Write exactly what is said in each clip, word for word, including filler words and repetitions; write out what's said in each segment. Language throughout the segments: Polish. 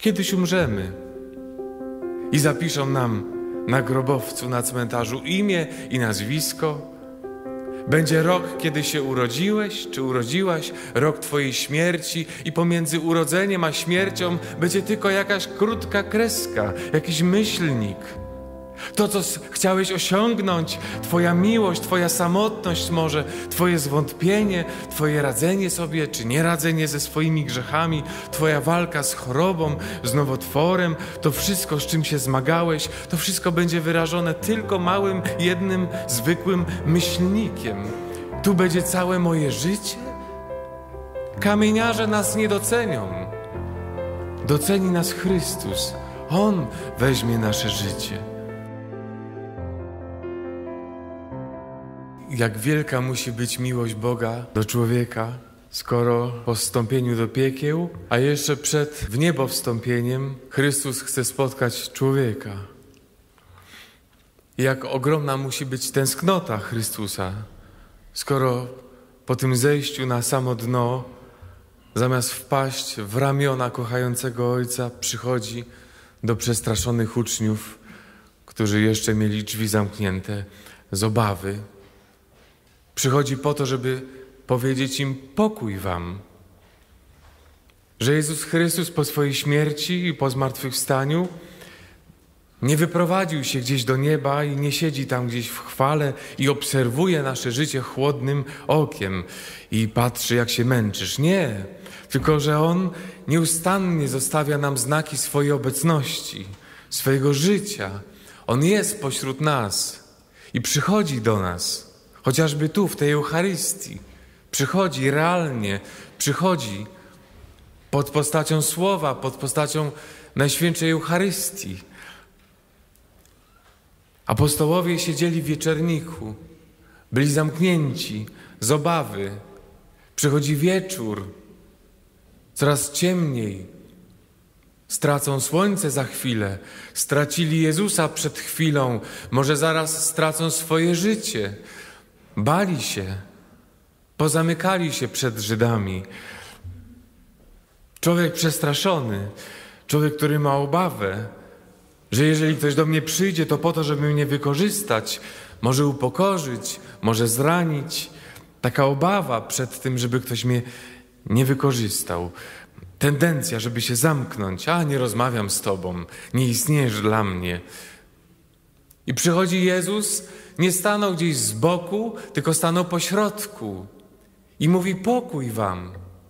Kiedyś umrzemy i zapiszą nam na grobowcu na cmentarzu imię i nazwisko. Będzie rok, kiedy się urodziłeś, czy urodziłaś, rok twojej śmierci i pomiędzy urodzeniem a śmiercią będzie tylko jakaś krótka kreska, jakiś myślnik. To, co chciałeś osiągnąć, twoja miłość, twoja samotność może, twoje zwątpienie, twoje radzenie sobie, czy nieradzenie ze swoimi grzechami, twoja walka z chorobą, z nowotworem, to wszystko, z czym się zmagałeś, to wszystko będzie wyrażone tylko małym, jednym, zwykłym myślnikiem. Tu będzie całe moje życie? Kamieniarze nas nie docenią. Doceni nas Chrystus. On weźmie nasze życie. Jak wielka musi być miłość Boga do człowieka, skoro po wstąpieniu do piekieł, a jeszcze przed w niebo wstąpieniem, Chrystus chce spotkać człowieka. I jak ogromna musi być tęsknota Chrystusa, skoro po tym zejściu na samo dno, zamiast wpaść w ramiona kochającego Ojca, przychodzi do przestraszonych uczniów, którzy jeszcze mieli drzwi zamknięte z obawy. Przychodzi po to, żeby powiedzieć im pokój wam. Że Jezus Chrystus po swojej śmierci i po zmartwychwstaniu nie wyprowadził się gdzieś do nieba i nie siedzi tam gdzieś w chwale i obserwuje nasze życie chłodnym okiem i patrzy, jak się męczysz. Nie, tylko że On nieustannie zostawia nam znaki swojej obecności, swojego życia. On jest pośród nas i przychodzi do nas. Chociażby tu, w tej Eucharystii. Przychodzi realnie, przychodzi pod postacią słowa, pod postacią Najświętszej Eucharystii. Apostołowie siedzieli w wieczerniku, byli zamknięci z obawy. Przychodzi wieczór, coraz ciemniej. Stracą słońce za chwilę, stracili Jezusa przed chwilą, może zaraz stracą swoje życie. Bali się, pozamykali się przed Żydami. Człowiek przestraszony, człowiek, który ma obawę, że jeżeli ktoś do mnie przyjdzie, to po to, żeby mnie wykorzystać, może upokorzyć, może zranić. Taka obawa przed tym, żeby ktoś mnie nie wykorzystał. Tendencja, żeby się zamknąć. A, nie rozmawiam z tobą, nie istniejesz dla mnie. I przychodzi Jezus, nie stanął gdzieś z boku, tylko stanął po środku i mówi pokój wam.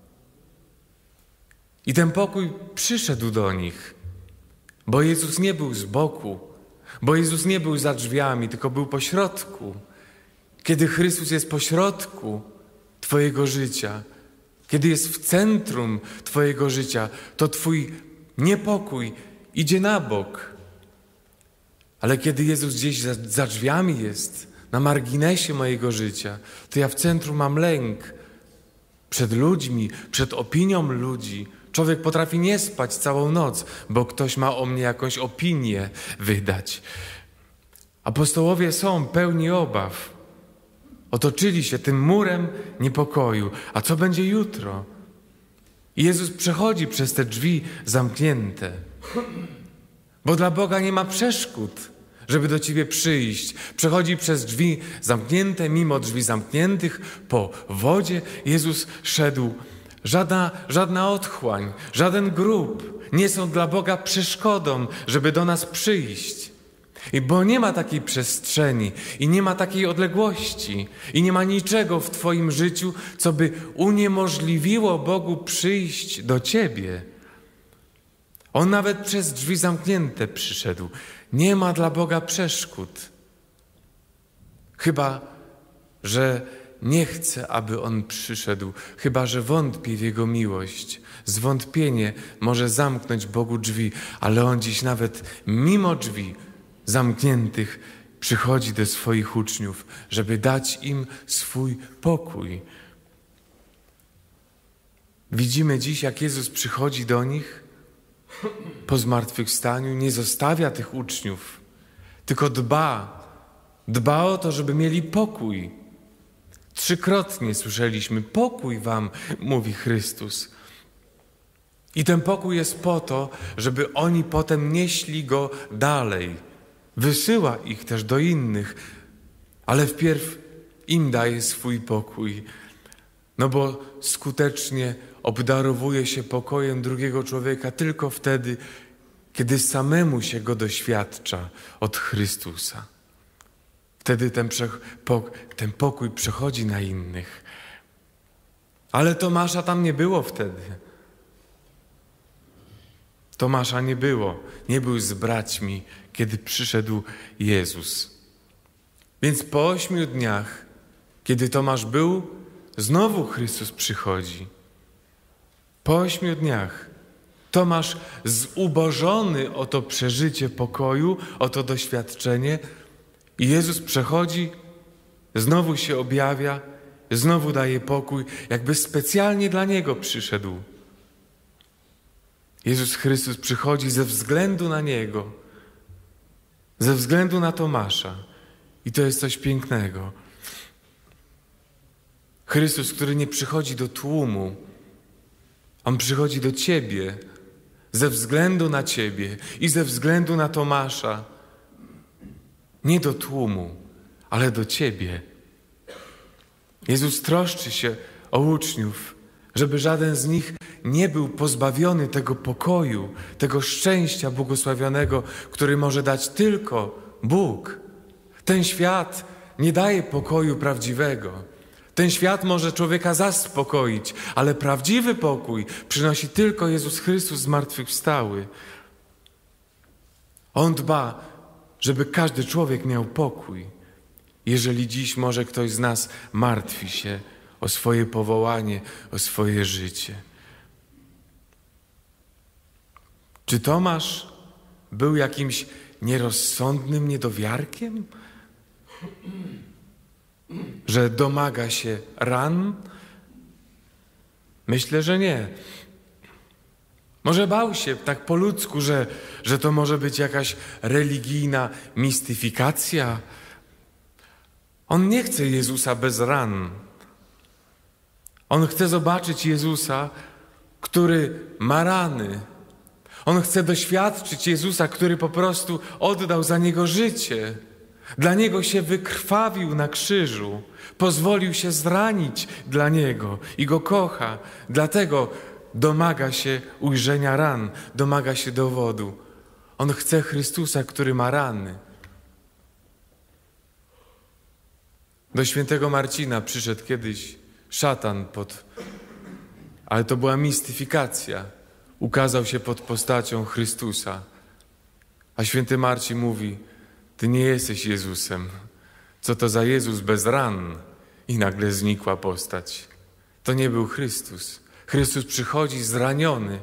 I ten pokój przyszedł do nich, bo Jezus nie był z boku, bo Jezus nie był za drzwiami, tylko był po środku. Kiedy Chrystus jest po środku twojego życia, kiedy jest w centrum twojego życia, to twój niepokój idzie na bok. Ale kiedy Jezus gdzieś za, za drzwiami jest, na marginesie mojego życia, to ja w centrum mam lęk przed ludźmi, przed opinią ludzi. Człowiek potrafi nie spać całą noc, bo ktoś ma o mnie jakąś opinię wydać. Apostołowie są pełni obaw. Otoczyli się tym murem niepokoju. A co będzie jutro? I Jezus przechodzi przez te drzwi zamknięte. Bo dla Boga nie ma przeszkód, żeby do ciebie przyjść. Przechodzi przez drzwi zamknięte, mimo drzwi zamkniętych, po wodzie. Jezus szedł. Żadna, żadna otchłań, żaden grób nie są dla Boga przeszkodą, żeby do nas przyjść. I bo nie ma takiej przestrzeni i nie ma takiej odległości i nie ma niczego w twoim życiu, co by uniemożliwiło Bogu przyjść do ciebie. On nawet przez drzwi zamknięte przyszedł. Nie ma dla Boga przeszkód. Chyba, że nie chce, aby On przyszedł. Chyba, że wątpi w Jego miłość. Zwątpienie może zamknąć Bogu drzwi, ale On dziś nawet mimo drzwi zamkniętych przychodzi do swoich uczniów, żeby dać im swój pokój. Widzimy dziś, jak Jezus przychodzi do nich po zmartwychwstaniu, nie zostawia tych uczniów, tylko dba, dba o to, żeby mieli pokój. Trzykrotnie słyszeliśmy, pokój wam, mówi Chrystus. I ten pokój jest po to, żeby oni potem nieśli go dalej. Wysyła ich też do innych, ale wpierw im daje swój pokój. No bo skutecznie obdarowuje się pokojem drugiego człowieka tylko wtedy, kiedy samemu się go doświadcza od Chrystusa. Wtedy ten, ten pokój przechodzi na innych. Ale Tomasza tam nie było wtedy. Tomasza nie było. Nie był z braćmi, kiedy przyszedł Jezus. Więc po ośmiu dniach, kiedy Tomasz był, znowu Chrystus przychodzi. Po ośmiu dniach Tomasz, zubożony o to przeżycie pokoju, o to doświadczenie, i Jezus przechodzi, znowu się objawia, znowu daje pokój, jakby specjalnie dla niego przyszedł. Jezus Chrystus przychodzi ze względu na niego, ze względu na Tomasza. I to jest coś pięknego. Chrystus, który nie przychodzi do tłumu, On przychodzi do ciebie, ze względu na ciebie i ze względu na Tomasza. Nie do tłumu, ale do ciebie. Jezus troszczy się o uczniów, żeby żaden z nich nie był pozbawiony tego pokoju, tego szczęścia błogosławionego, który może dać tylko Bóg. Ten świat nie daje pokoju prawdziwego. Ten świat może człowieka zaspokoić, ale prawdziwy pokój przynosi tylko Jezus Chrystus zmartwychwstały. On dba, żeby każdy człowiek miał pokój. Jeżeli dziś może ktoś z nas martwi się o swoje powołanie, o swoje życie. Czy Tomasz był jakimś nierozsądnym niedowiarkiem? Że domaga się ran? Myślę, że nie. Może bał się tak po ludzku, że, że to może być jakaś religijna mistyfikacja. On nie chce Jezusa bez ran. On chce zobaczyć Jezusa, który ma rany. On chce doświadczyć Jezusa, który po prostu oddał za niego życie. Dla niego się wykrwawił na krzyżu. Pozwolił się zranić dla niego i go kocha. Dlatego domaga się ujrzenia ran, domaga się dowodu. On chce Chrystusa, który ma rany. Do świętego Marcina przyszedł kiedyś szatan pod... Ale to była mistyfikacja. Ukazał się pod postacią Chrystusa. A święty Marcin mówi: ty nie jesteś Jezusem. Co to za Jezus bez ran? I nagle znikła postać. To nie był Chrystus. Chrystus przychodzi zraniony,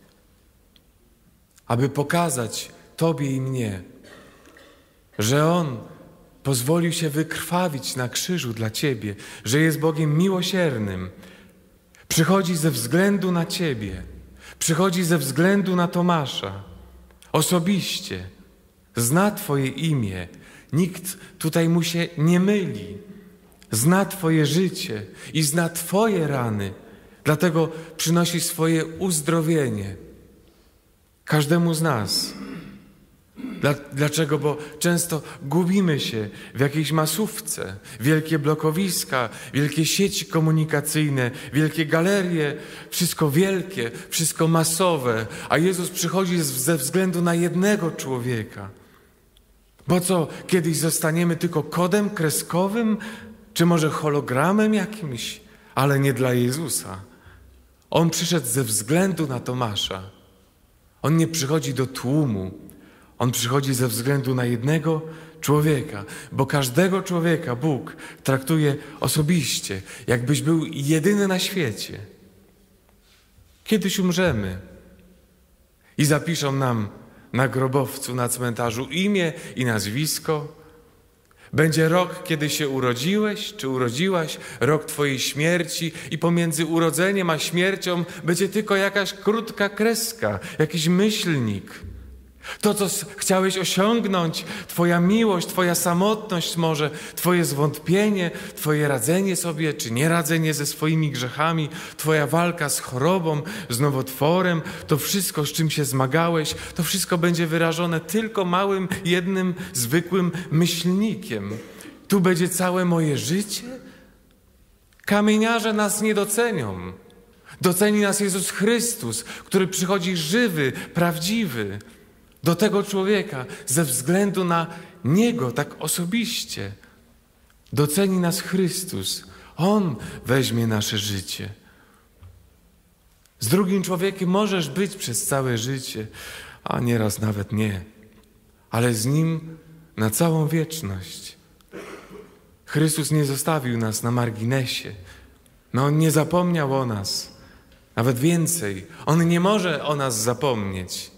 aby pokazać tobie i mnie, że On pozwolił się wykrwawić na krzyżu dla ciebie, że jest Bogiem miłosiernym. Przychodzi ze względu na ciebie. Przychodzi ze względu na Tomasza. Osobiście. Zna twoje imię. Nikt tutaj mu się nie myli. Zna twoje życie i zna twoje rany. Dlatego przynosi swoje uzdrowienie każdemu z nas. Dlaczego? Bo często gubimy się w jakiejś masówce. Wielkie blokowiska, wielkie sieci komunikacyjne, wielkie galerie. Wszystko wielkie, wszystko masowe. A Jezus przychodzi ze względu na jednego człowieka. Bo co, kiedyś zostaniemy tylko kodem kreskowym? Czy może hologramem jakimś? Ale nie dla Jezusa. On przyszedł ze względu na Tomasza. On nie przychodzi do tłumu. On przychodzi ze względu na jednego człowieka, bo każdego człowieka Bóg traktuje osobiście, jakbyś był jedyny na świecie. Kiedyś umrzemy i zapiszą nam na grobowcu, na cmentarzu imię i nazwisko. Będzie rok, kiedy się urodziłeś, czy urodziłaś, rok twojej śmierci i pomiędzy urodzeniem a śmiercią będzie tylko jakaś krótka kreska, jakiś myślnik. To, co chciałeś osiągnąć, Twoja miłość, Twoja samotność może, Twoje zwątpienie, Twoje radzenie sobie, czy nieradzenie ze swoimi grzechami, Twoja walka z chorobą, z nowotworem, to wszystko, z czym się zmagałeś, to wszystko będzie wyrażone tylko małym, jednym, zwykłym myślnikiem. Tu będzie całe moje życie? Kamieniarze nas nie docenią. Doceni nas Jezus Chrystus, który przychodzi żywy, prawdziwy do tego człowieka ze względu na Niego tak osobiście. Doceni nas Chrystus. On weźmie nasze życie. Z drugim człowiekiem możesz być przez całe życie, a nieraz nawet nie, ale z Nim na całą wieczność. Chrystus nie zostawił nas na marginesie. No, On nie zapomniał o nas. Nawet więcej, On nie może o nas zapomnieć.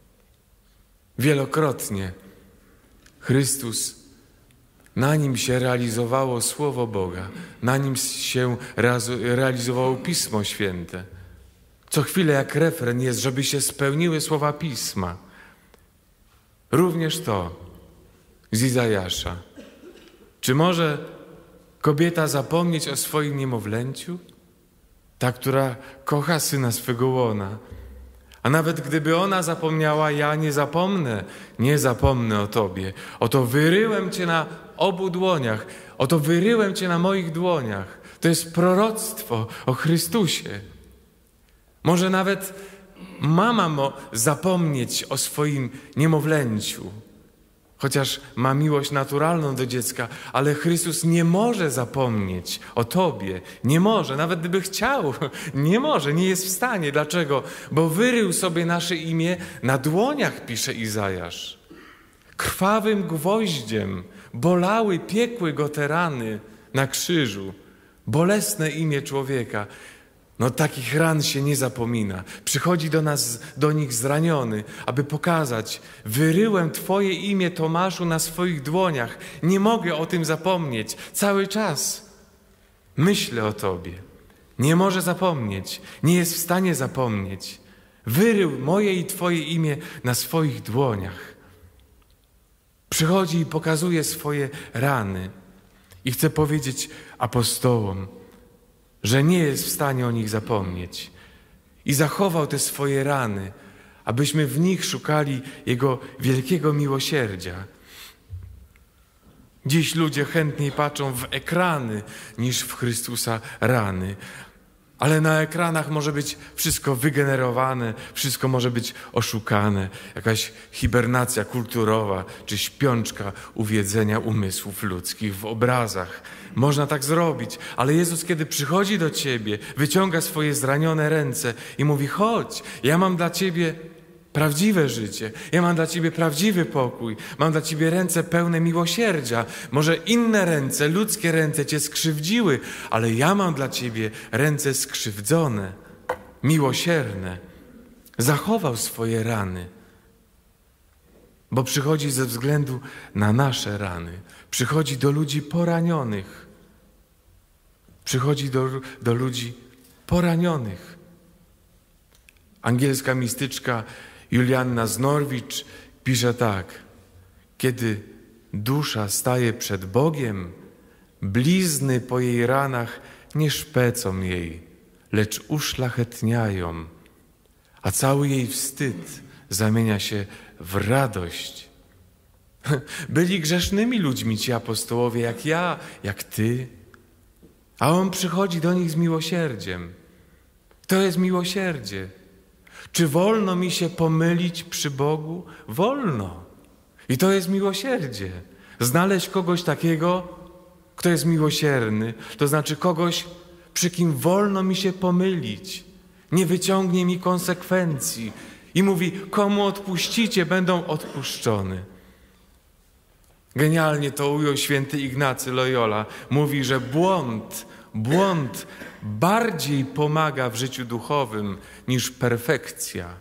Wielokrotnie Chrystus, na Nim się realizowało Słowo Boga, na Nim się realizowało Pismo Święte. Co chwilę jak refren jest, żeby się spełniły słowa Pisma. Również to z Izajasza. Czy może kobieta zapomnieć o swoim niemowlęciu? Ta, która kocha syna swego łona. A nawet gdyby ona zapomniała, ja nie zapomnę, nie zapomnę o Tobie. Oto wyryłem Cię na obu dłoniach, oto wyryłem Cię na moich dłoniach. To jest proroctwo o Chrystusie. Może nawet mama ma zapomnieć o swoim niemowlęciu, chociaż ma miłość naturalną do dziecka, ale Chrystus nie może zapomnieć o Tobie. Nie może, nawet gdyby chciał. Nie może, nie jest w stanie. Dlaczego? Bo wyrył sobie nasze imię na dłoniach, pisze Izajasz. Krwawym gwoździem bolały, piekły go te rany na krzyżu. Bolesne imię człowieka. No takich ran się nie zapomina. Przychodzi do nas, do nich zraniony, aby pokazać: wyryłem Twoje imię, Tomaszu, na swoich dłoniach. Nie mogę o tym zapomnieć. Cały czas myślę o Tobie. Nie może zapomnieć. Nie jest w stanie zapomnieć. Wyrył moje i Twoje imię na swoich dłoniach. Przychodzi i pokazuje swoje rany. I chce powiedzieć apostołom, że nie jest w stanie o nich zapomnieć. I zachował te swoje rany, abyśmy w nich szukali Jego wielkiego miłosierdzia. Dziś ludzie chętniej patrzą w ekrany niż w Chrystusa rany. Ale na ekranach może być wszystko wygenerowane, wszystko może być oszukane. Jakaś hibernacja kulturowa czy śpiączka uwiedzenia umysłów ludzkich w obrazach. Można tak zrobić, ale Jezus, kiedy przychodzi do Ciebie, wyciąga swoje zranione ręce i mówi: chodź, ja mam dla Ciebie prawdziwe życie, ja mam dla Ciebie prawdziwy pokój, mam dla Ciebie ręce pełne miłosierdzia. Może inne ręce, ludzkie ręce Cię skrzywdziły, ale ja mam dla Ciebie ręce skrzywdzone, miłosierne. Zachował swoje rany, bo przychodzi ze względu na nasze rany. Przychodzi do ludzi poranionych. Przychodzi do, do ludzi poranionych. Angielska mistyczka Julianna z Norwich pisze tak: kiedy dusza staje przed Bogiem, blizny po jej ranach nie szpecą jej, lecz uszlachetniają, a cały jej wstyd zamienia się w radość. Byli grzesznymi ludźmi ci apostołowie, jak ja, jak ty, a on przychodzi do nich z miłosierdziem. To jest miłosierdzie. Czy wolno mi się pomylić przy Bogu? Wolno. I to jest miłosierdzie. Znaleźć kogoś takiego, kto jest miłosierny, to znaczy kogoś, przy kim wolno mi się pomylić, nie wyciągnie mi konsekwencji i mówi: komu odpuścicie, będą odpuszczone. Genialnie to ujął święty Ignacy Loyola. Mówi, że błąd, błąd bardziej pomaga w życiu duchowym niż perfekcja.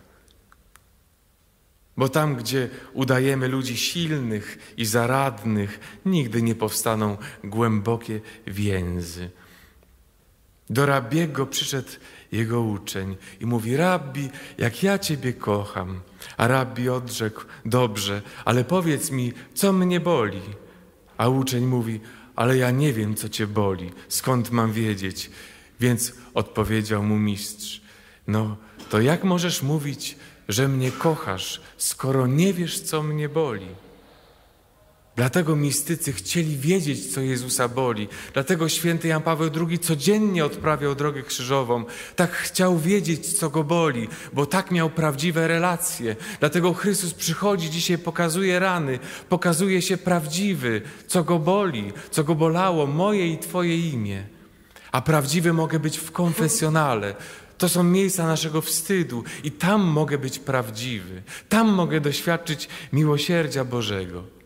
Bo tam, gdzie udajemy ludzi silnych i zaradnych, nigdy nie powstaną głębokie więzy. Do Rabbiego przyszedł jego uczeń i mówi: Rabbi, jak ja Ciebie kocham. A Rabbi odrzekł: dobrze, ale powiedz mi, co mnie boli? A uczeń mówi: ale ja nie wiem, co Cię boli. Skąd mam wiedzieć? Więc odpowiedział mu mistrz: no, to jak możesz mówić, że mnie kochasz, skoro nie wiesz, co mnie boli? Dlatego mistycy chcieli wiedzieć, co Jezusa boli. Dlatego święty Jan Paweł drugi codziennie odprawiał drogę krzyżową. Tak chciał wiedzieć, co go boli, bo tak miał prawdziwe relacje. Dlatego Chrystus przychodzi dzisiaj, pokazuje rany, pokazuje się prawdziwy, co go boli, co go bolało, moje i Twoje imię. A prawdziwy mogę być w konfesjonale. To są miejsca naszego wstydu i tam mogę być prawdziwy. Tam mogę doświadczyć miłosierdzia Bożego.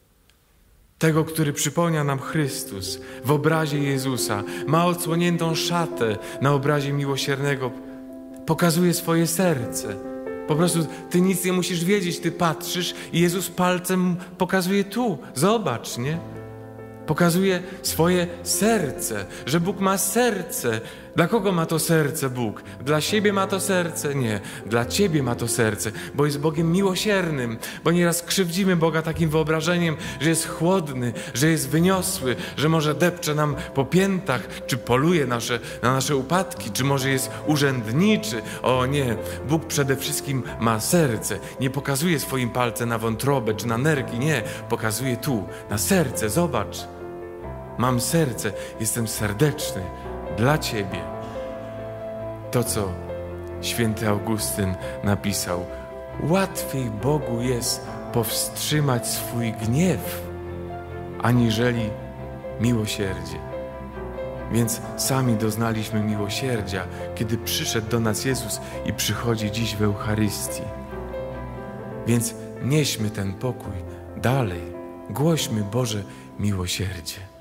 Tego, który przypomniał nam Chrystus w obrazie Jezusa, ma odsłoniętą szatę na obrazie miłosiernego, pokazuje swoje serce. Po prostu ty nic nie musisz wiedzieć, ty patrzysz i Jezus palcem pokazuje tu, zobacz, nie? Pokazuje swoje serce, że Bóg ma serce. Dla kogo ma to serce Bóg? Dla siebie ma to serce? Nie. Dla Ciebie ma to serce, bo jest Bogiem miłosiernym, bo nieraz krzywdzimy Boga takim wyobrażeniem, że jest chłodny, że jest wyniosły, że może depcze nam po piętach, czy poluje nasze, na nasze upadki, czy może jest urzędniczy. O nie, Bóg przede wszystkim ma serce. Nie pokazuje swoim palcem na wątrobę, czy na nerki, nie. Pokazuje tu, na serce, zobacz. Mam serce, jestem serdeczny dla Ciebie. To, co święty Augustyn napisał: łatwiej Bogu jest powstrzymać swój gniew, aniżeli miłosierdzie. Więc sami doznaliśmy miłosierdzia, kiedy przyszedł do nas Jezus i przychodzi dziś w Eucharystii. Więc nieśmy ten pokój dalej, głośmy Boże miłosierdzie.